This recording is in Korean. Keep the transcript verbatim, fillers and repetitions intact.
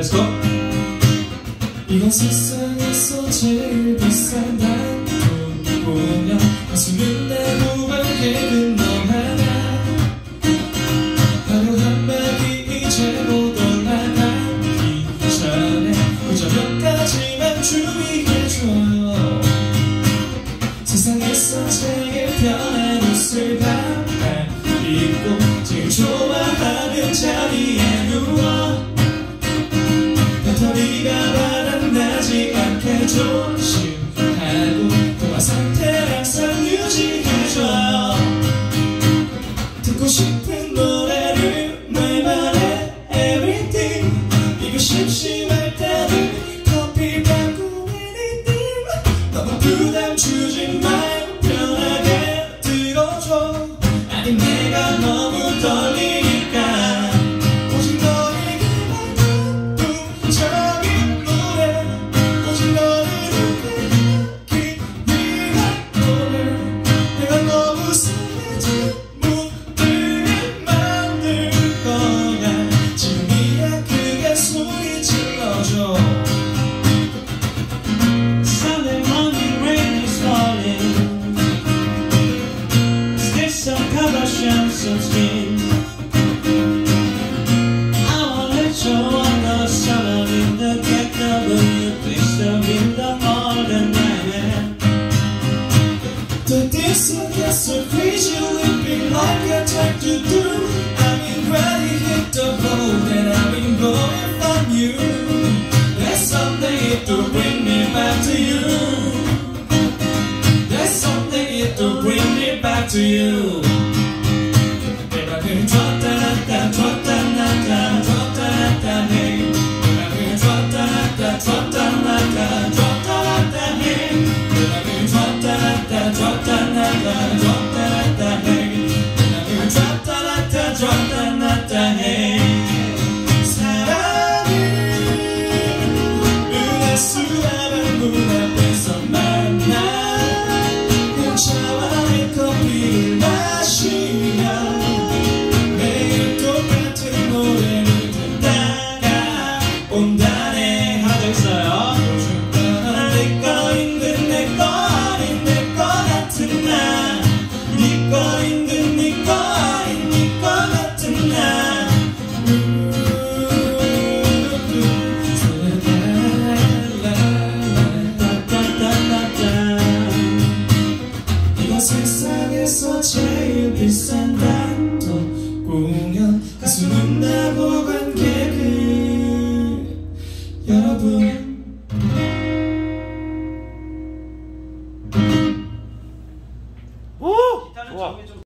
Let's go. 이건 세상에서 제일 비싼 단돈 보면 가슴은 내 무방해는 너 하나. 하루 한마디 이제 못 올라가기 전에 그저 몇 가지만 주의해줘요. 세상에서 제일 편한 옷을 갈아입고 제일 좋아하는 자리에 누워 배터리가 바람나지 않게 조심하고 통화 상태 항상 유지해줘요. 듣고 싶은 노래를 말만해 everything. 이거 심심